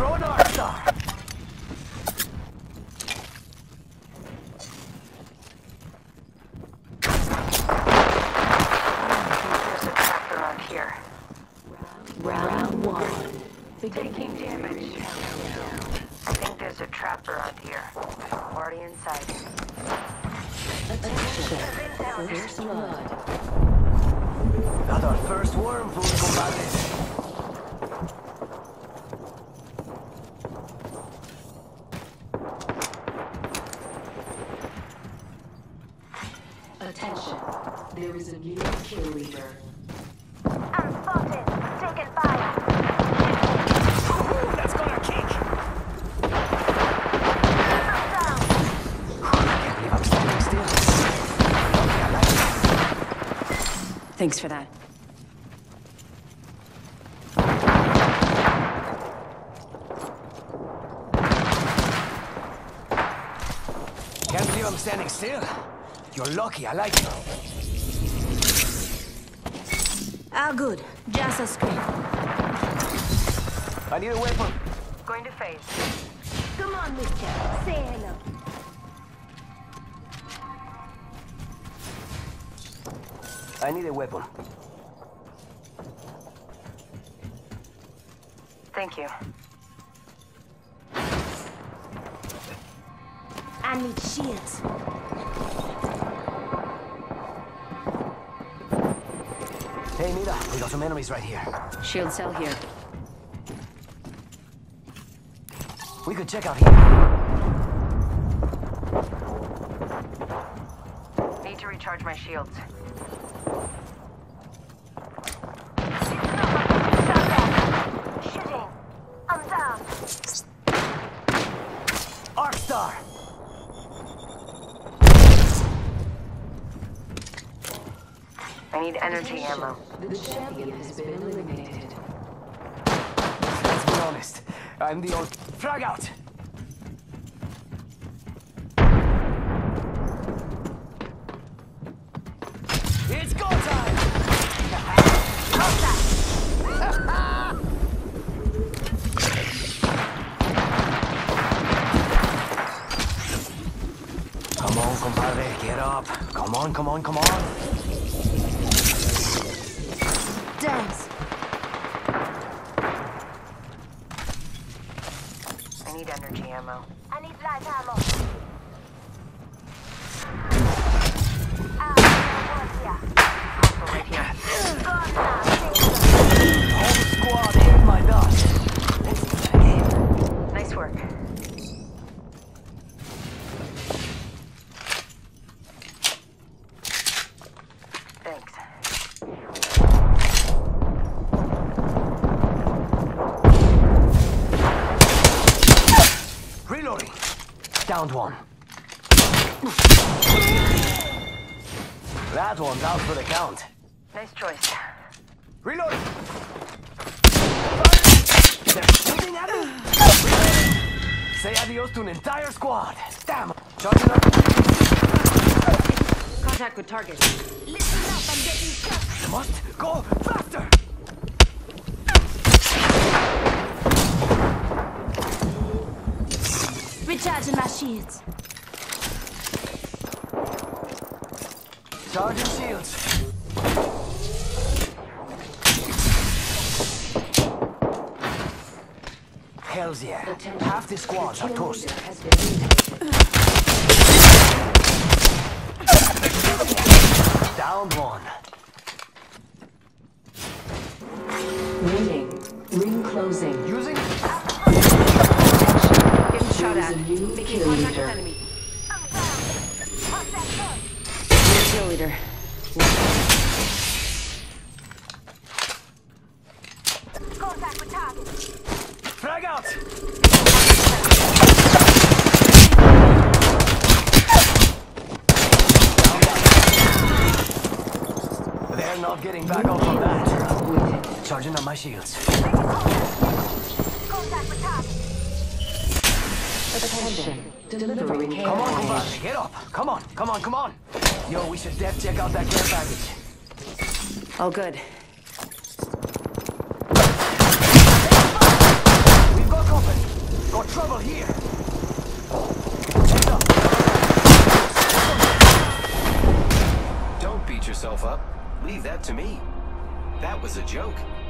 Throw an arc star. There's a trap around here. Round one. Taking damage. I think there's a trap around here. Already inside. Attention. First blood. Got our first worm food, compadres. Attention. There is a new kill leader. I'm spotted. Taking fire. Ooh, that's gonna kick. I'm down. I can't believe I'm standing still. I like it. Thanks for that. Can't believe I'm standing still. You're lucky, I like it. All good. Just a screen. I need a weapon. Going to phase. Come on, mister. Say hello. I need a weapon. Thank you. I need shields. Hey, Mira, we got some enemies right here. Shield cell here. We could check out here. Need to recharge my shields. Shooting. I'm down. Arc star. I need energy ammo. The champion has been eliminated. Let's be honest. I'm the old frag out. It's go time. Come on, compadre, get up. Come on, come on, come on. Thanks. I need energy ammo. I need light ammo. Also right here. Whole squad ate my dust. Let's do that again. Nice work. Thanks. Reloading. Downed one. That one's out for the count. Nice choice. Reloading. They're shooting at me. Reloading. Say adios to an entire squad. Damn. Charging up. Contact with target. Listen up, I'm getting shot. Must go faster. Recharging my shields. Charging shields. Hells yeah. Half the squads are toast. Has been eliminated. Downed one. Ringing. Ring closing. Using Getting shot There is at. a new Making kill contact with leader. enemy. I'm down. What's that gun? Kill leader. Contact with target. frag out. They're not getting back off of that. Charging up my shields. Contact with target. Attention. Delivering care Come on, package. compadre, get up. Come on, come on, come on. Yo, we should def check out that care package. All good. We've got company. yourself up. Leave that to me. That was a joke.